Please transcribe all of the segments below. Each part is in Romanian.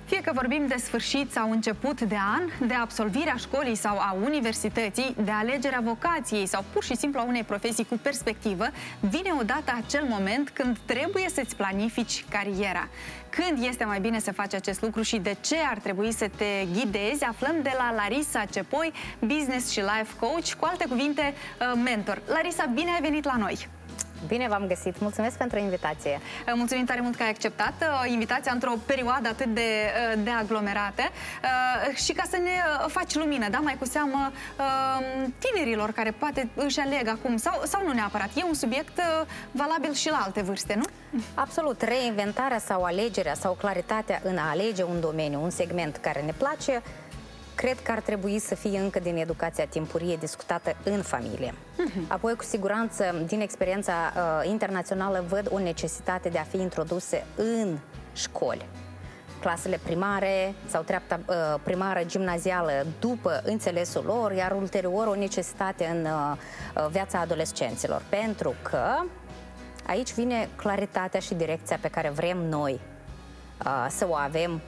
Fie că vorbim de sfârșit sau început de an, de absolvirea școlii sau a universității, de alegerea vocației sau pur și simplu a unei profesii cu perspectivă, vine odată acel moment când trebuie să-ți planifici cariera. Când este mai bine să faci acest lucru și de ce ar trebui să te ghidezi, aflăm de la Larisa Cepoi, business și life coach, cu alte cuvinte, mentor. Larisa, bine ai venit la noi! Bine v-am găsit! Mulțumesc pentru invitație! Mulțumim tare mult că ai acceptat invitația într-o perioadă atât de aglomerată și ca să ne faci lumină, da? Mai cu seamă tinerilor care poate își aleg acum sau nu neapărat. E un subiect valabil și la alte vârste, nu? Absolut! Reinventarea sau alegerea sau claritatea în a alege un domeniu, un segment care ne place, cred că ar trebui să fie încă din educația timpurie discutată în familie. Apoi, cu siguranță, din experiența internațională, văd o necesitate de a fi introduse în școli. Clasele primare sau treapta primară, gimnazială, după înțelesul lor, iar ulterior o necesitate în viața adolescenților. Pentru că aici vine claritatea și direcția pe care vrem noi să o avem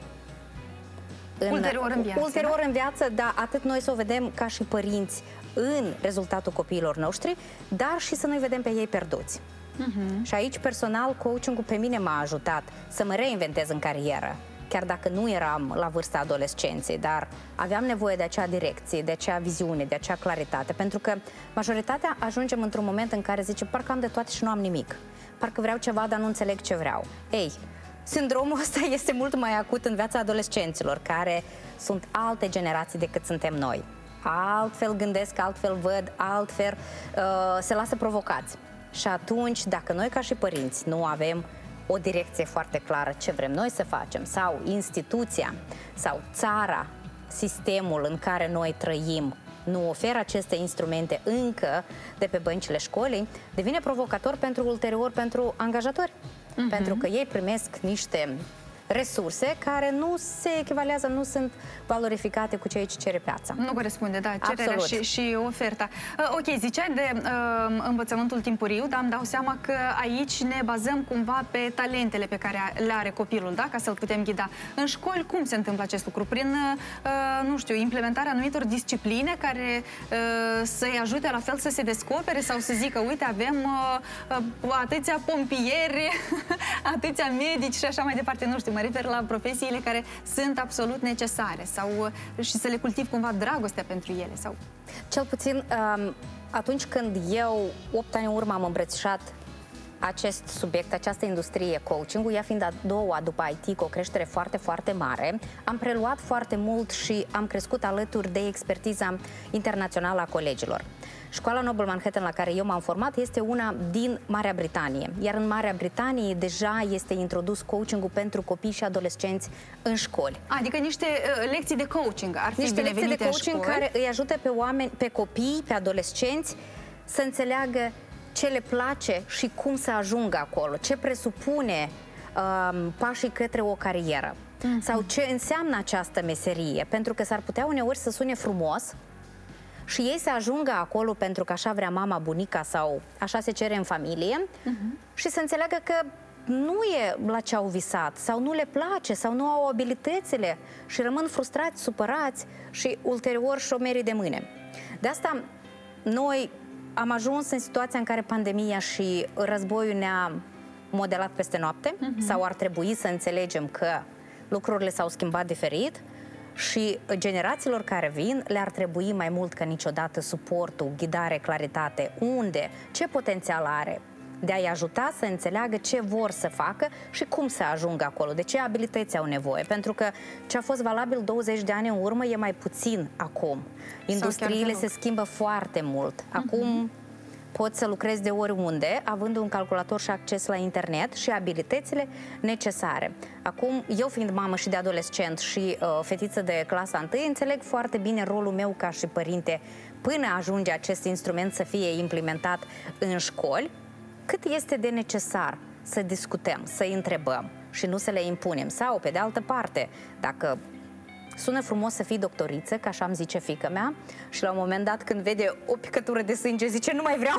ulterior în viață, dar atât noi să o vedem ca și părinți în rezultatul copiilor noștri, dar și să nu-i vedem pe ei pierduți. Și aici, personal, coaching-ul pe mine m-a ajutat să mă reinventez în carieră, chiar dacă nu eram la vârsta adolescenței, dar aveam nevoie de acea direcție, de acea viziune, de acea claritate, pentru că majoritatea ajungem într-un moment în care zice, parcă am de toate și nu am nimic, parcă vreau ceva, dar nu înțeleg ce vreau. Ei, sindromul ăsta este mult mai acut în viața adolescenților, care sunt alte generații decât suntem noi. Altfel gândesc, altfel văd, altfel se lasă provocați. Și atunci, dacă noi ca și părinți nu avem o direcție foarte clară ce vrem noi să facem, sau instituția, sau țara, sistemul în care noi trăim, nu oferă aceste instrumente încă de pe băncile școlii, devine provocator pentru ulterior pentru angajatori. Pentru că ei primesc niște resurse care nu se echivalează, nu sunt valorificate cu ceea ce cere piața. Nu corespunde, da, cererea și oferta. Ok, ziceai de învățământul timpuriu, dar îmi dau seama că aici ne bazăm cumva pe talentele pe care le are copilul, da? Ca să-l putem ghida. În școli, cum se întâmplă acest lucru? Prin, nu știu, implementarea anumitor discipline care să-i ajute la fel să se descopere sau să zică, uite, avem atâția pompieri, atâția medici și așa mai departe, nu știu, mă refer la profesiile care sunt absolut necesare sau și să le cultiv cumva dragostea pentru ele. Sau... Cel puțin atunci când eu, 8 ani în urmă, am îmbrățișat acest subiect, această industrie coaching-ul, ea fiind a doua după IT cu o creștere foarte, foarte mare, am preluat foarte mult și am crescut alături de expertiza internațională a colegilor. Școala Noble Manhattan la care eu m-am format este una din Marea Britanie, iar în Marea Britanie deja este introdus coaching-ul pentru copii și adolescenți în școli. Adică niște lecții de coaching ar fi niște binevenite lecții de coaching care îi ajută pe oameni, pe copii, pe adolescenți să înțeleagă ce le place și cum să ajungă acolo, ce presupune pașii către o carieră sau ce înseamnă această meserie, pentru că s-ar putea uneori să sune frumos și ei să ajungă acolo pentru că așa vrea mama, bunica sau așa se cere în familie și să înțeleagă că nu e la ce au visat sau nu le place sau nu au abilitățile și rămân frustrați, supărați și ulterior șomerii de mâine. De asta noi am ajuns în situația în care pandemia și războiul ne-a modelat peste noapte sau ar trebui să înțelegem că lucrurile s-au schimbat diferit și generațiilor care vin le-ar trebui mai mult ca niciodată suportul, ghidare, claritate, unde, ce potențial are, de a-i ajuta să înțeleagă ce vor să facă și cum să ajungă acolo, de ce abilități au nevoie. Pentru că ce a fost valabil 20 de ani în urmă e mai puțin acum. Industriile se schimbă foarte mult. Acum poți să lucrezi de oriunde, având un calculator și acces la internet și abilitățile necesare. Acum, eu fiind mamă și de adolescent și fetiță de clasa 1, înțeleg foarte bine rolul meu ca și părinte până ajunge acest instrument să fie implementat în școli, cât este de necesar să discutăm, să întrebăm și nu să le impunem. Sau, pe de altă parte, dacă sună frumos să fii doctoriță, ca așa îmi zice fiica mea, și la un moment dat când vede o picătură de sânge zice nu mai vreau.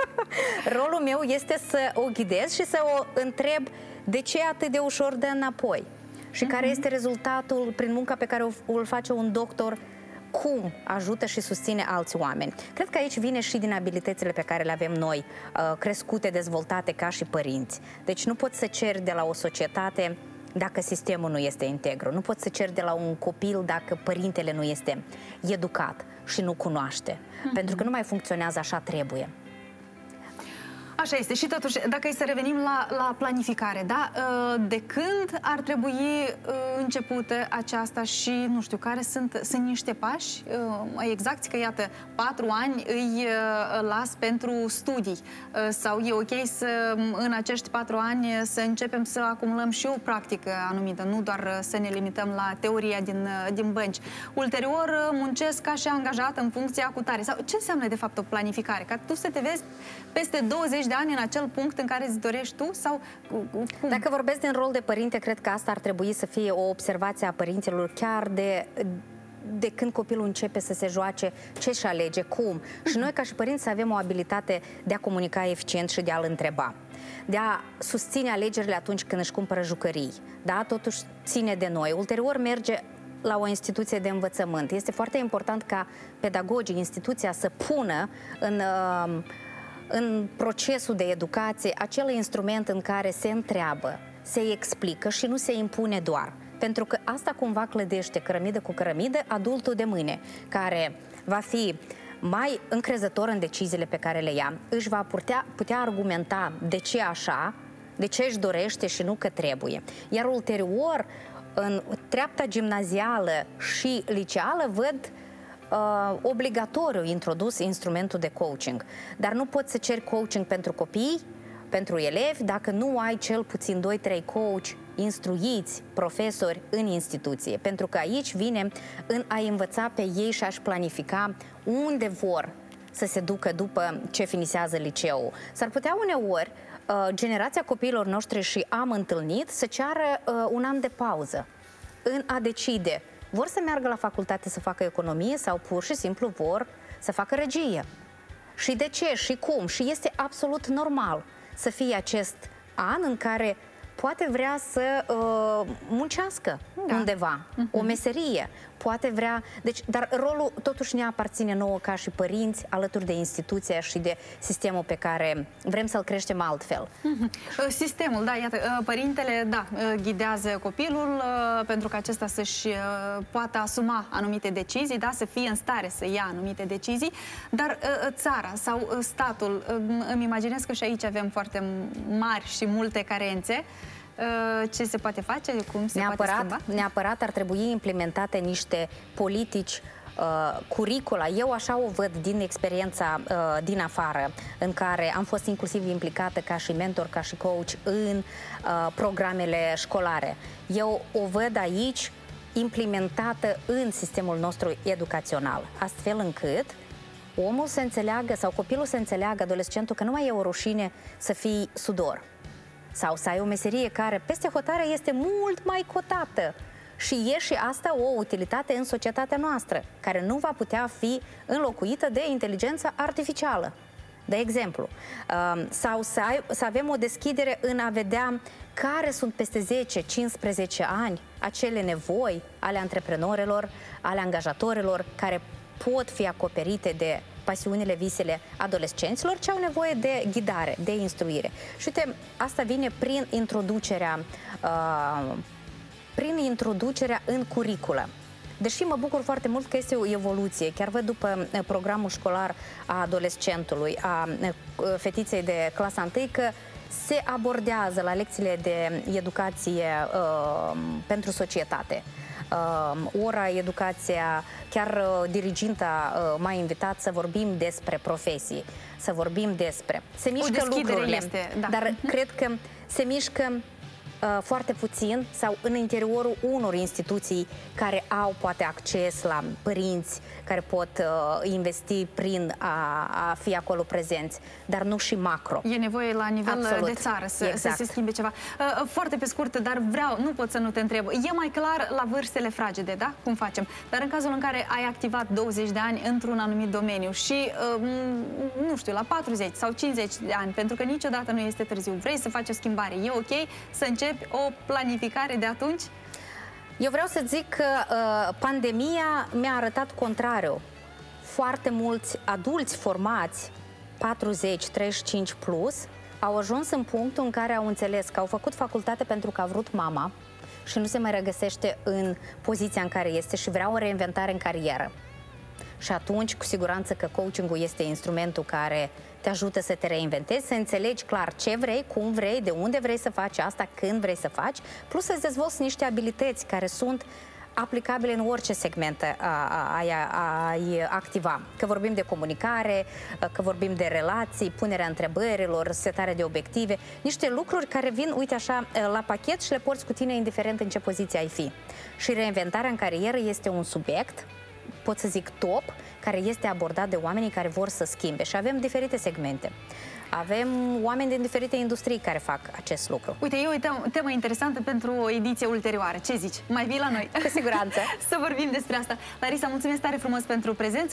Rolul meu este să o ghidez și să o întreb de ce e atât de ușor de înapoi. și care este rezultatul prin munca pe care o face un doctor, cum ajută și susține alți oameni. Cred că aici vine și din abilitățile pe care le avem noi, crescute, dezvoltate ca și părinți. Deci nu poți să ceri de la o societate dacă sistemul nu este integru. Nu poți să ceri de la un copil dacă părintele nu este educat și nu cunoaște. Pentru că nu mai funcționează așa trebuie. Așa este. Și totuși, dacă e să revenim la planificare, da? De când ar trebui începută aceasta și, nu știu, care sunt niște pași exact, că iată, 4 ani îi las pentru studii sau e ok să în acești 4 ani să începem să acumulăm și o practică anumită, nu doar să ne limităm la teoria din bănci. Ulterior muncesc ca și angajat în funcția cu tare. Sau ce înseamnă de fapt o planificare? Ca tu să te vezi peste 20 de ani în acel punct în care îți dorești tu? Sau cum? Dacă vorbesc din rol de părinte, cred că asta ar trebui să fie o observație a părinților chiar de când copilul începe să se joace, ce-și alege, cum. Și noi ca și părinți să avem o abilitate de a comunica eficient și de a-l întreba. De a susține alegerile atunci când își cumpără jucării. Da? Totuși ține de noi. Ulterior merge la o instituție de învățământ. Este foarte important ca pedagogii, instituția să pună în procesul de educație acel instrument în care se întreabă, se explică și nu se impune doar. Pentru că asta cumva clădește cărămidă cu cărămidă adultul de mâine, care va fi mai încrezător în deciziile pe care le ia, își va putea argumenta de ce așa, de ce își dorește și nu că trebuie. Iar ulterior, în treapta gimnazială și liceală, văd obligatoriu introdus instrumentul de coaching. Dar nu poți să ceri coaching pentru copii, pentru elevi, dacă nu ai cel puțin 2-3 coach instruiți, profesori în instituție. Pentru că aici vine în a învăța pe ei și a-și planifica unde vor să se ducă după ce finisează liceul. S-ar putea uneori generația copiilor noștri, și am întâlnit, să ceară un an de pauză în a decide. Vor să meargă la facultate să facă economie sau pur și simplu vor să facă regie. Și de ce și cum. Și este absolut normal să fie acest an în care poate vrea să muncească undeva, o meserie, poate vrea... Deci, dar rolul totuși ne aparține nouă ca și părinți, alături de instituția și de sistemul pe care vrem să-l creștem altfel. Sistemul, da, iată, părintele, da, ghidează copilul pentru că acesta să-și poată asuma anumite decizii, da, să fie în stare să ia anumite decizii, dar țara sau statul, îmi imaginez că și aici avem foarte mari și multe carențe. Ce se poate face? Cum se poate schimba? Neapărat ar trebui implementate niște politici, curicula. Eu așa o văd din experiența din afară, în care am fost inclusiv implicată ca și mentor, ca și coach în programele școlare. Eu o văd aici implementată în sistemul nostru educațional, astfel încât omul să înțeleagă, sau copilul să înțeleagă, adolescentul, că nu mai e o rușine să fii sudor. Sau să ai o meserie care peste hotare este mult mai cotată. Și e și asta o utilitate în societatea noastră, care nu va putea fi înlocuită de inteligența artificială. De exemplu, sau să avem o deschidere în a vedea care sunt peste 10-15 ani acele nevoi ale antreprenorilor, ale angajatorilor, care pot fi acoperite de pasiunile, visele adolescenților, ce au nevoie de ghidare, de instruire. Și uite, asta vine prin introducerea în curiculă. Deși mă bucur foarte mult că este o evoluție, chiar văd după programul școlar a adolescentului, a fetiței de clasa 1, că se abordează la lecțiile de educație pentru societate. Ora educația, chiar diriginta m-a invitat să vorbim despre profesii, să vorbim despre... Se mișcă lucrurile, dar cred că se mișcă foarte puțin sau în interiorul unor instituții care au poate acces la părinți care pot investi prin a fi acolo prezenți, dar nu și macro. E nevoie la nivel de țară să se schimbe ceva. Foarte pe scurt, dar nu pot să nu te întreb. E mai clar la vârstele fragede, da? Cum facem? Dar în cazul în care ai activat 20 de ani într-un anumit domeniu și, nu știu, la 40 sau 50 de ani, pentru că niciodată nu este târziu, vrei să faci o schimbare, e ok să începi o planificare de atunci? Eu vreau să zic că pandemia mi-a arătat contrariu. Foarte mulți adulți formați, 40-35 plus, au ajuns în punctul în care au înțeles că au făcut facultate pentru că a vrut mama și nu se mai regăsește în poziția în care este și vrea o reinventare în carieră. Și atunci, cu siguranță că coaching-ul este instrumentul care te ajută să te reinventezi, să înțelegi clar ce vrei, cum vrei, de unde vrei să faci asta, când vrei să faci, plus să-ți dezvolți niște abilități care sunt aplicabile în orice segment ai activa. Că vorbim de comunicare, că vorbim de relații, punerea întrebărilor, setarea de obiective, niște lucruri care vin, uite așa, la pachet și le porți cu tine indiferent în ce poziție ai fi. Și reinventarea în carieră este un subiect, pot să zic top, care este abordat de oamenii care vor să schimbe și avem diferite segmente. Avem oameni din diferite industrii care fac acest lucru. Uite, e o temă interesantă pentru o ediție ulterioară. Ce zici? Mai vii la noi? Cu siguranță. Să vorbim despre asta. Larisa, mulțumesc tare frumos pentru prezență.